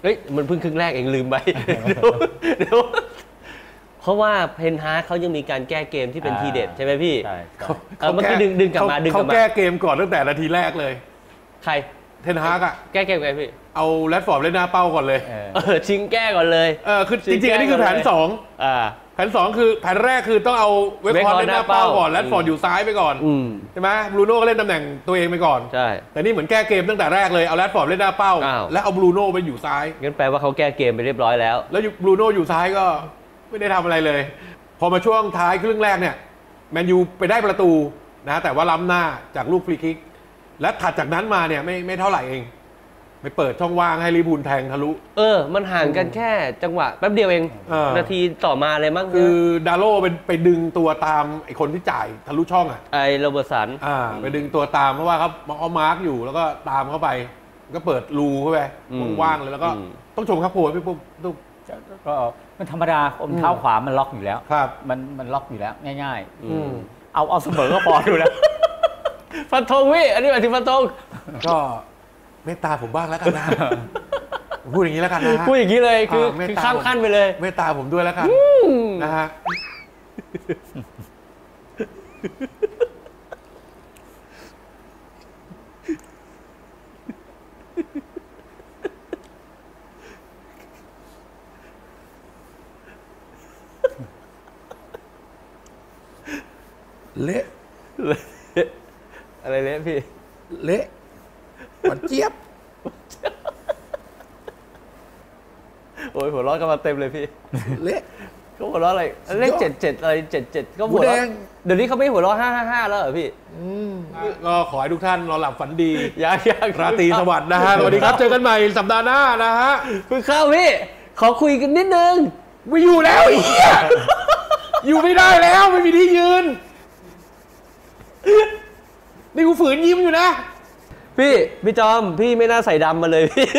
เฮ้ยมันเพิ่งครึ่งแรกเองลืมไปเดี๋ยวเพราะว่าเพนฮาร์เขายังมีการแก้เกมที่เป็นทีเด็ดใช่ไหมพี่เมื่อกี้ดึงกลับมาเขาแก้เกมก่อนตั้งแต่นาทีแรกเลยใครเทนฮากอะแก้เกมไงพี่เอาแรดฟอร์ดเล่นหน้าเป้าก่อนเลยชิงแก้ก่อนเลยคือจริงๆอันนี้คือแผน2แผน2คือแผนแรกคือต้องเอาเวคฮอร์เล่นหน้าเป้าก่อนแรดฟอร์ดอยู่ซ้ายไปก่อนใช่ไหมบรูโน่ก็เล่นตำแหน่งตัวเองไปก่อนใช่แต่นี่เหมือนแก้เกมตั้งแต่แรกเลยเอาแรดฟอร์ดเล่นหน้าเป้าแล้วเอาบรูโน่ไปอยู่ซ้ายงั้นแปลว่าเขาแก้เกมไปเรียบร้อยแล้วบรูโน่อยู่ซ้ายก็ไม่ได้ทำอะไรเลยพอมาช่วงท้ายครึ่งแรกเนี่ยแมนยูไปได้ประตูนะแต่ว่าล้ำหน้าจากลูกฟรีคิกและถัดจากนั้นมาเนี่ยไม่เท่าไหร่เองไปเปิดช่องว่างให้ลิบูลแทงทะลุมันห่างกันแค่จังหวะแป๊บเดียวเองนาทีต่อมาเลยมั้งคือดาโล่ไปดึงตัวตามไอ้คนที่จ่ายทะลุช่องไอ้โรเบิร์ตสันไปดึงตัวตามเพราะว่าเขามาร์กอยู่แล้วก็ตามเข้าไปก็เปิดรูเข้าไปว่างๆเลยแล้วก็ต้องชมครับโผล่พี่ปุ๊บก็มันธรรมดาอมเท้าขวามันล็อกอยู่แล้วครับมันล็อกอยู่แล้วง่ายๆเอาเสมอก็พอดูแล้วฟันธงพี่อันนี้หมายถึงฟันธงก็เมตตาผมบ้างแล้วกันนะพูดอย่างนี้แล้วกันนะพูดอย่างนี้เลยคือข้ามขั้นไปเลยเมตตาผมด้วยแล้วกันนะฮะเละอะไรเละพี่เละหวานเจี๊ยบโอ้ยหัวเราะกันมาเต็มเลยพี่เละเขาหัวเราะอะไรเลข77อะไร77ก็หัวเราะเดี๋ยวนี้เขาไม่หัวเราะ555แล้วเหรอพี่ก็ขอให้ทุกท่านนอนหลับฝันดียากราตรีสวัสดิ์นะฮะสวัสดีครับเจอกันใหม่สัปดาห์หน้านะฮะคุณเข้าพี่ขอคุยกันนิดนึงไม่อยู่แล้วอีกอยู่ไม่ได้แล้วไม่มีที่ยืนนี่กูฝืนยิ้มอยู่นะพี่จอมพี่ไม่น่าใส่ดำมาเลยพี่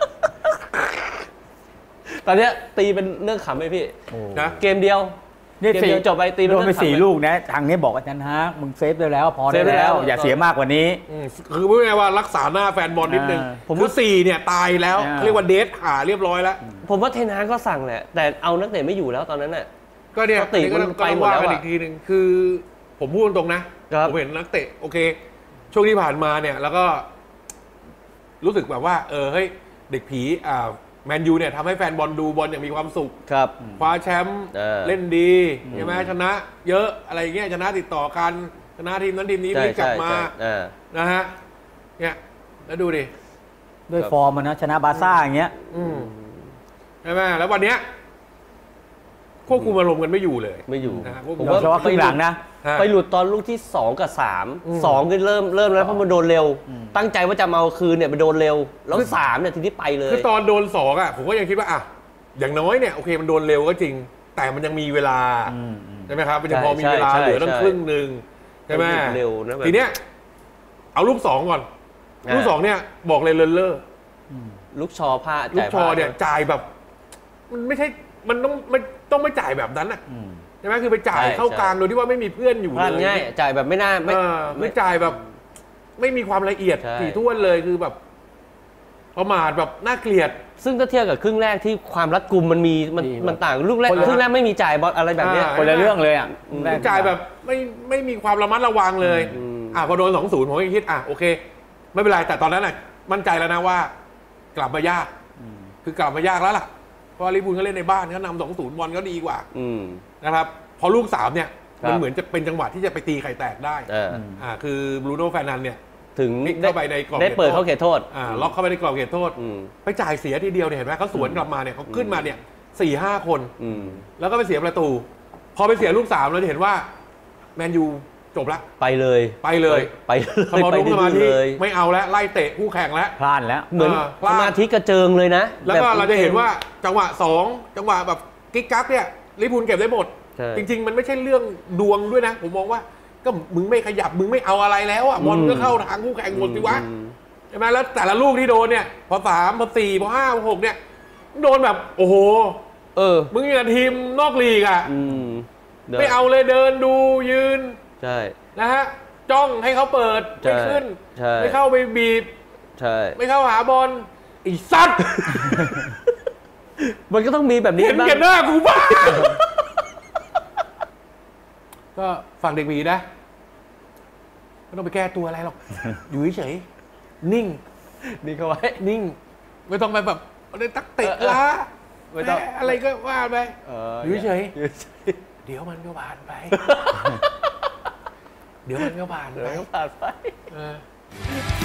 ตอนนี้ตีเป็นเรื่องขำไหมพี่นะเกมเดียวจบไปตีโดนไป4 ลูกนะทางนี้บอกอาจารย์ฮะมึงเซฟได้แล้วพอได้แล้วอย่าเสียมากกว่านี้คือพูดง่ายว่ารักษาหน้าแฟนบอลนิดนึงผมว่า4เนี่ยตายแล้วเรียกว่าเดทเรียบร้อยแล้วผมว่าเทนฮากก็สั่งแหละแต่เอานักเตะไม่อยู่แล้วตอนนั้นน่ะก็เนี่ยตีก็ต้องไปหมดแล้วอีกทีนึงคือผมพูดตรงนะผมเห็นนักเตะโอเคช่วงที่ผ่านมาเนี่ยแล้วก็รู้สึกแบบว่าเฮ้ยเด็กผีแมนยูเนี่ยทำให้แฟนบอลดูบอลอย่างมีความสุขครับคว้าแชมป์เล่นดีใช่ไหมชนะเยอะอะไรเงี้ยชนะติดต่อกันชนะทีมนั้นทีมนี้ไม่กลับมานะฮะเนี่ยแล้วดูดิด้วยฟอร์มมันนะชนะบาร์ซ่าอย่างเงี้ยใช่ไหมแล้ววันเนี้ยควบคุมอารมณ์กันไม่อยู่เลยไม่อยู่ผมว่าครึ่งหลังนะไปหลุดตอนลูกที่2กับ3 2ก็เริ่มแล้วเพราะมันโดนเร็วตั้งใจว่าจะมาเอาคืนเนี่ยไปโดนเร็วแล้ว3เนี่ยทีนี้ไปเลยคือตอนโดน2ผมก็ยังคิดว่าอย่างน้อยเนี่ยโอเคมันโดนเร็วก็จริงแต่มันยังมีเวลาใช่ไหมครับมันยังพอมีเวลาเหลือตั้งครึ่งนึงใช่ไหมทีเนี้ยเอาลูก2ก่อนลูก2เนี่ยบอกเลยเลอลูกชอพลาดลูกชอเนี่ยจ่ายแบบมันไม่ใช่มันต้องไม่จ่ายแบบนั้นอ่ะใช่ไหมคือไปจ่ายเข้ากลางโดยที่ว่าไม่มีเพื่อนอยู่เลยง่ายจ่ายแบบไม่น่าไม่จ่ายแบบไม่มีความละเอียดถี่ถ้วนเลยคือแบบประมาทแบบน่าเกลียดซึ่งถ้าเทียบกับครึ่งแรกที่ความรัดกุมมันต่างลูกแรกครึ่งแรกไม่มีจ่ายบอลอะไรแบบนี้คนละเรื่องเลยอ่ะจ่ายแบบไม่มีความระมัดระวังเลยพอโดน2-0ผมก็คิดโอเคไม่เป็นไรแต่ตอนนั้นน่ะมั่นใจแล้วนะว่ากลับมายากคือกลับมายากแล้วล่ะเพราะลิเวอร์พูลเขาเล่นในบ้านเขานำ2-0บอลก็ดีกว่านะครับพอลูก3เนี่ยมันเหมือนจะเป็นจังหวะที่จะไปตีไข่แตกได้คือบรูโน่แฟร์นันเนี่ยถึงเข้าไปในกรอบได้เปิดเข้าเขตโทษล็อกเข้าไปในกรอบเขตโทษไปจ่ายเสียทีเดียวเนี่ยเห็นไหมเขาสวนกลับมาเนี่ยเขาขึ้นมาเนี่ย4-5 คนแล้วก็ไปเสียประตูพอไปเสียลูก3เราจะเห็นว่าแมนยูจบละไปเลยสมองสมาธิไม่เอาแล้วไล่เตะคู่แข่งแล้วพลาดแล้วเหมือนสมาธิกระเจิงเลยนะแล้วก็เราจะเห็นว่าจังหวะ2จังหวะแบบกิ๊กกั๊กเนี่ยลิเวอร์พูลเก็บได้หมดจริงๆมันไม่ใช่เรื่องดวงด้วยนะผมมองว่าก็มึงไม่ขยับมึงไม่เอาอะไรแล้วบอลก็เข้าทางคู่แข่งหมดสิวะใช่ไหมแล้วแต่ละลูกที่โดนเนี่ยพอ3พอ4พอ5พอ6เนี่ยโดนแบบโอ้โหมึงอย่างทีมนอกลีกไม่เอาเลยเดินดูยืนใช่นะฮะจ้องให้เขาเปิดไม่ขึ้นไม่เข้าไปบีบไม่เข้าหาบอลไอ้สัตว์มันก็ต้องมีแบบนี้เห็นบ้างแก่หน้ากูบ้าก็ฝากเด็กหมีนะไม่ต้องไปแก้ตัวอะไรหรอก อยู่เฉยๆนิ่งนี่เขาไว้นิ่ง ไม่ต้องไปแบบอะไรตักเตะล้าไม่ต้องอะไรก็ว่าไป อยู่เฉยอยู่เฉยเดี๋ยวมันก็ผ่านไป เดี๋ยวมันก็ผ่านเดี๋ยวไปก็ผ่านไปเออ